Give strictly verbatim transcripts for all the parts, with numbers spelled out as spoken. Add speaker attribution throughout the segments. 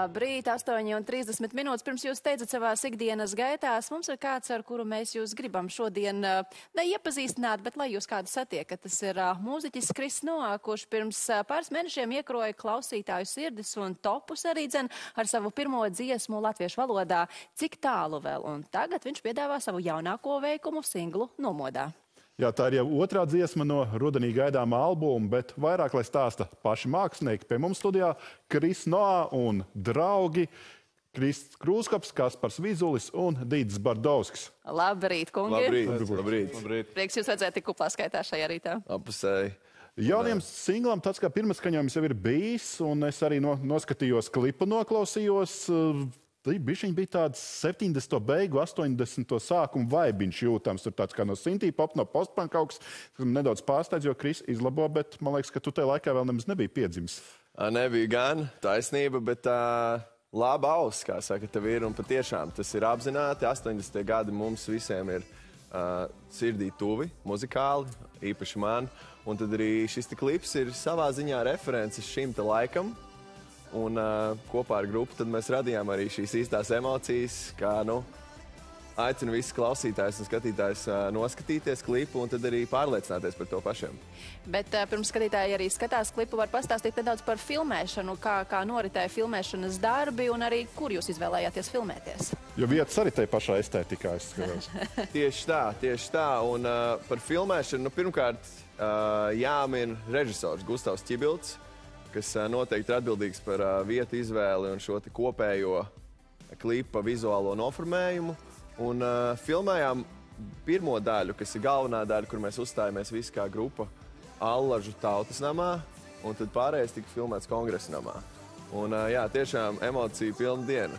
Speaker 1: Labrīt, astoņi un trīsdesmit minūtes. Pirms jūs teicat savās ikdienas gaitās, mums ir kāds, ar kuru mēs jūs gribam šodien neiepazīstināt, bet lai jūs kādu satiekat. Tas ir mūziķis Kris Noā, kurš pirms pāris mēnešiem iekroja klausītāju sirdis un topus arī dzen ar savu pirmo dziesmu latviešu valodā Cik tālu vēl. Un tagad viņš piedāvā savu jaunāko veikumu singlu Nomodā.
Speaker 2: Jā, tā ir jau otrā dziesma no rudenī gaidāmā albuma, bet vairāk, lai stāsta paši mākslinieki. Pie mums studijā Kris Noā un draugi Krists Krūskaps, Kaspars Vizulis un Dīdzis Bardovskis.
Speaker 1: Labrīt, kungi!
Speaker 3: Labrīt! Labrīt! Labrīt.
Speaker 1: Prieks jūs redzēt tik kuplā skaitā šajā rītā.
Speaker 3: Apusēji.
Speaker 2: Jauniem singlam tāds kā pirmais skaņojums jau ir bijis, un es arī no, noskatījos klipu, noklausījos. Bišķiņ bija tāds septiņdesmito beigu, astoņdesmito sākumu vaibiņš jūtams. Tur tāds kā no synthie pop, no postpunk kaut kas, kas nedaudz pārsteidz, jo Kris izlabo, bet man liekas, ka tu tajā laikā vēl nemaz nebija piedzimis.
Speaker 3: Nebija gan taisnība, bet uh, laba auss, kā saka, tev ir. Un patiešām tas ir apzināti. astoņdesmitie gadi mums visiem ir uh, sirdī tuvi, muzikāli, īpaši man. Un tad arī šis klips ir savā ziņā references šim te laikam. Un uh, kopā ar grupu tad mēs radījām arī šīs īstās emocijas, kā, nu, aicinu visus klausītājus un skatītājus uh, noskatīties klipu un tad arī pārliecināties par to pašiem.
Speaker 1: Bet uh, pirms skatītāji arī skatās klipu, var pastāstīt nedaudz par filmēšanu, kā, kā noritēja filmēšanas darbi un arī kur jūs izvēlējāties filmēties.
Speaker 2: Jo vietas arī tai pašā estētikā, es skatos.
Speaker 3: Tieši tā, tieši tā. Un uh, par filmēšanu, nu, pirmkārt, uh, jāmin režisors Gustavs Ķibilds, kas noteikti ir atbildīgs par uh, vietu izvēli un šo te kopējo klipa vizuālo noformējumu. Un uh, filmējām pirmo daļu, kas ir galvenā daļa, kur mēs uzstājamies visi kā grupa Allažu tautas namā, un tad pārējais tika filmēts Kongresa namā. Un uh, jā, tiešām emociju pilna diena.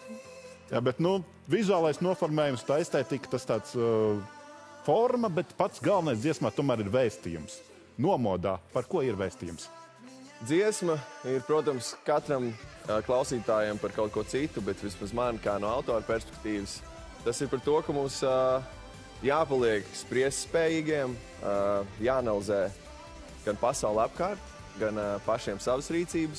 Speaker 2: Jā, bet, nu, vizuālais noformējums, tā estētika, tas tāds uh, forma, bet pats galvenais dziesmā tomēr ir vēstījums. Nomodā, par ko ir vēstījums?
Speaker 3: Dziesma ir, protams, katram uh, klausītājiem par kaut ko citu, bet vismaz man, kā no autora perspektīvas, tas ir par to, ka mums uh, jāpaliek spriestspējīgiem, uh, jāanalizē gan pasauli apkārt, gan uh, pašiem savas rīcības,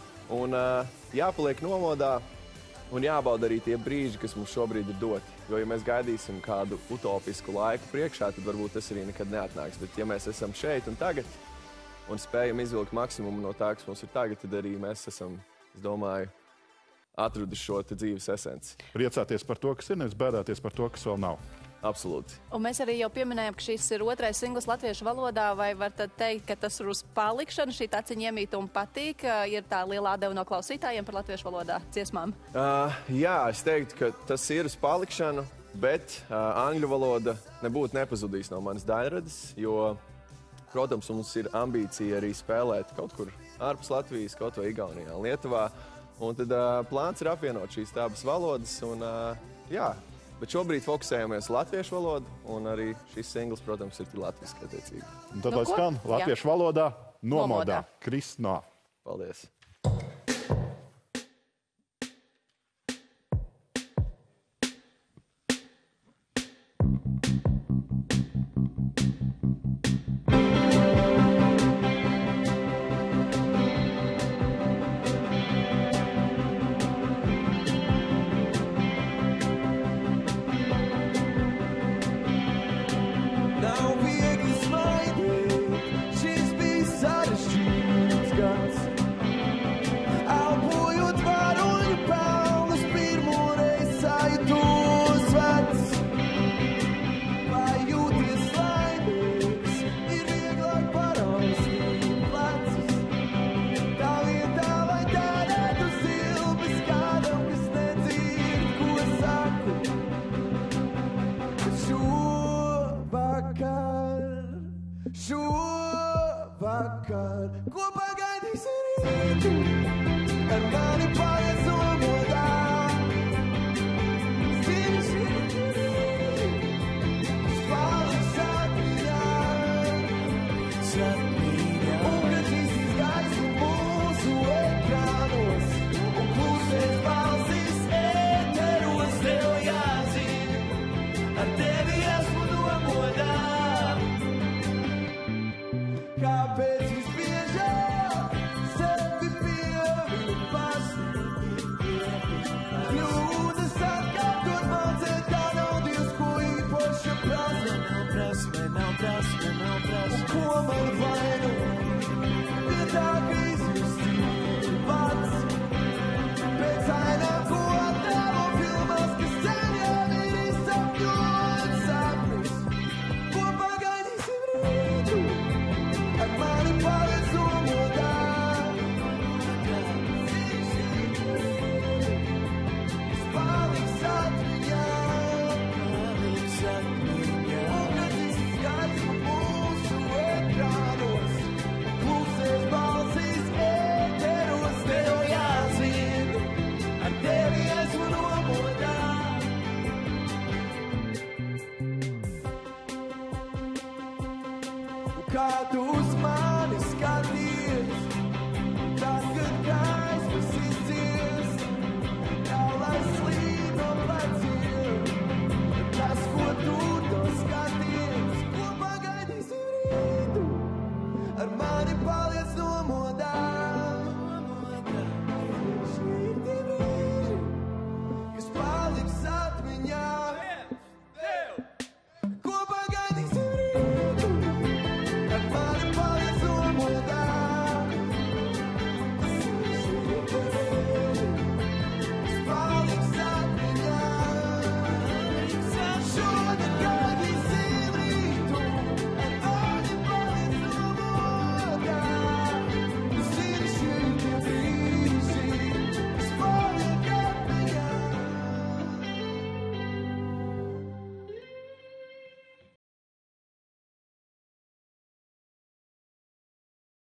Speaker 3: un uh, jāpaliek nomodā un jābauda arī tie brīži, kas mums šobrīd ir doti. Jo, ja mēs gaidīsim kādu utopisku laiku priekšā, tad varbūt tas arī nekad neatnāks. Bet, ja mēs esam šeit un tagad, un spējam izvilkt maksimumu no tā, kas mums ir tagad, tad arī mēs esam, es domāju, atraduši šo te dzīves esenci.
Speaker 2: Priecāties par to, kas ir, nevis bēdāties par to, kas vēl nav.
Speaker 3: Absolūti.
Speaker 1: Un mēs arī jau pieminējām, ka šis ir otrais singls latviešu valodā, vai var tad teikt, ka tas ir uz palikšanu, šī taciņa iemīt un patīk, ir tā lielā deva no klausītājiem par latviešu valodā dziesmām?
Speaker 3: Uh, jā, es teiktu, ka tas ir uz palikšanu, bet uh, angļu valoda nebūtu nepazudījis no manas daļradas, jo protams, mums ir ambīcija arī spēlēt kaut kur ārpus Latvijas, kaut vai Igaunijā, Lietuvā. Un tad uh, plāns ir apvienot šīs abas valodas. Un, uh, jā, bet šobrīd fokusējamies latviešu valodu, un arī šis singls, protams, ir latviski attiecīgi.
Speaker 2: Un tad, lai skan latviešu valodā, Nomodā, Kris Noā.
Speaker 3: Paldies!
Speaker 4: Šovakar, ko pagaidīsi rītu, ar mani paies nomodā. Zini, šī rīti, spāliks atmiņā, sapņā. Un kad visas gaismu mūsu ekrānos, un klusēs balsis ēteros, tev jāzina, ar tevi esmu nomodā. Kāpēc visbiežāk sevi pievienu pasniegt? man vainu, pie tā, ka izjustīju pats. Pēc ainām, ko attēlo filmās, kas sen jau ir izsapņot sapnis. Ko pagaidīsim rītu, ar mani paveco modā. Es paliks atmiņā, paliks atmiņā. Un kad izskaidro mūsu ekrānos, klusēs balsīs ēteros, tev jāzina, ar tevi esmu nomodā. Kā tu